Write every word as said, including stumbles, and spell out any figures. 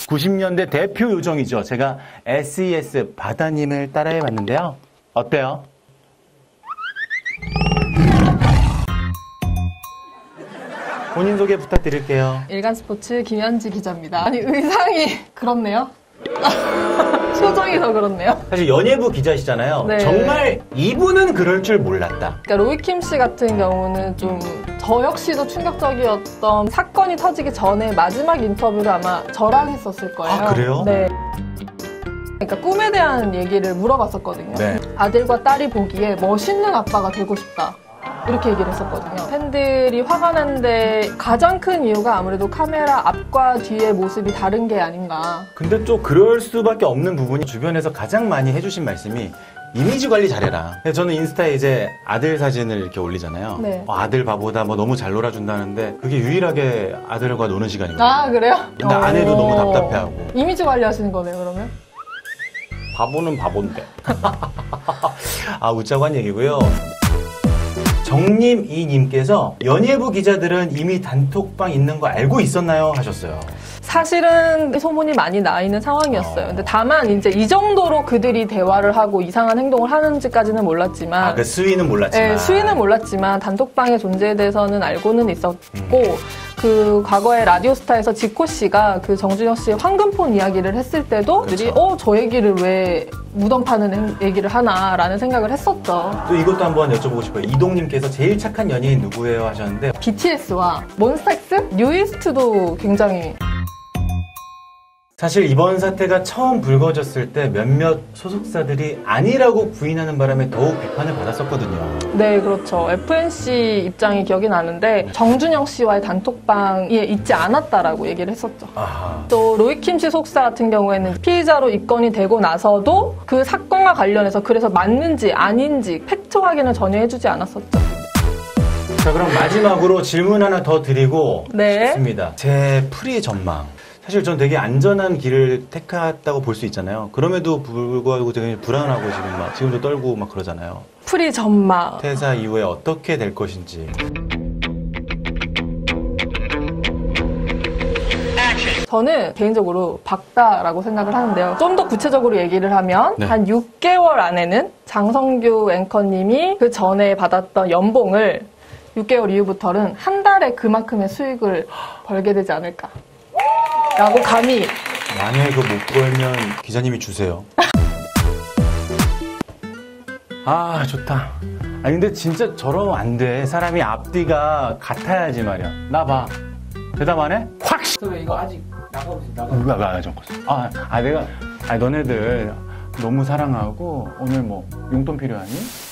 구십 년대 대표 요정이죠. 제가 에스이에스 바다님을 따라해봤는데요. 어때요? 본인 소개 부탁드릴게요. 일간스포츠 김현지 기자입니다. 아니 의상이 그렇네요. 표정이 더 그렇네요. 사실 연예부 기자시잖아요. 네. 정말 이분은 그럴 줄 몰랐다. 그러니까 로이킴 씨 같은 경우는 좀 저 역시도 충격적이었던 사건이 터지기 전에 마지막 인터뷰를 아마 저랑 했었을 거예요. 아, 그래요? 네. 그러니까 꿈에 대한 얘기를 물어봤었거든요. 네. 아들과 딸이 보기에 멋있는 아빠가 되고 싶다. 이렇게 얘기를 했었거든요. 팬들이 화가 난데 가장 큰 이유가 아무래도 카메라 앞과 뒤의 모습이 다른 게 아닌가. 근데 또 그럴 수밖에 없는 부분이 주변에서 가장 많이 해주신 말씀이 이미지 관리 잘해라. 저는 인스타에 이제 아들 사진을 이렇게 올리잖아요. 네. 어, 아들 바보다 뭐 너무 잘 놀아준다는데 그게 유일하게 아들과 노는 시간이거든요. 아 그래요? 근데 아내도 너무 답답해하고. 이미지 관리하시는 거네요 그러면? 바보는 바본데. 아 웃자고 한 얘기고요. 정림이님께서 연예부 기자들은 이미 단톡방 있는 거 알고 있었나요? 하셨어요. 사실은 소문이 많이 나 있는 상황이었어요. 근데 다만 이제 이 정도로 그들이 대화를 하고 이상한 행동을 하는지까지는 몰랐지만, 아, 그 수위는 몰랐지만. 네, 수위는 몰랐지만 단톡방의 존재에 대해서는 알고는 있었고, 음. 그 과거에 라디오스타에서 지코 씨가 그 정준영 씨의 황금폰 이야기를 했을 때도 그렇죠. 들이 어, 저 얘기를 왜 무덤 파는 행, 얘기를 하나라는 생각을 했었죠. 또 이것도 한번 여쭤보고 싶어요. 이동님께서 제일 착한 연예인 누구예요? 하셨는데 비티에스와 몬스타엑스, 뉴이스트도 굉장히 사실 이번 사태가 처음 불거졌을 때 몇몇 소속사들이 아니라고 부인하는 바람에 더욱 비판을 받았었거든요. 네, 그렇죠. 에프엔씨 입장이 기억이 나는데 정준영 씨와의 단톡방에 있지 않았다라고 얘기를 했었죠. 아하. 또 로이킴 씨 속사 같은 경우에는 피의자로 입건이 되고 나서도 그 사건과 관련해서 그래서 맞는지 아닌지 팩트 확인을 전혀 해주지 않았었죠. 자, 그럼 마지막으로 질문 하나 더 드리고 네. 싶습니다. 제 프리 전망. 사실 전 되게 안전한 길을 택했다고 볼 수 있잖아요. 그럼에도 불구하고 되게 불안하고 지금 막 지금도 떨고 막 그러잖아요. 프리 전망. 퇴사 이후에 어떻게 될 것인지. 저는 개인적으로 박다라고 생각을 하는데요. 좀 더 구체적으로 얘기를 하면 네. 한 육 개월 안에는 장성규 앵커님이 그 전에 받았던 연봉을 육 개월 이후부터는 한 달에 그만큼의 수익을 벌게 되지 않을까. 라고 감히. 만약에 그거 못 벌면 기자님이 주세요. 아 좋다. 아니 근데 진짜 저러면 안 돼. 사람이 앞뒤가 같아야지 말이야. 나 봐. 대답 안 해? 확! 왜 이거 아직 나가보지 나가. 누가 안 적었어? 아, 아 내가 아 너네들 너무 사랑하고 오늘 뭐 용돈 필요하니?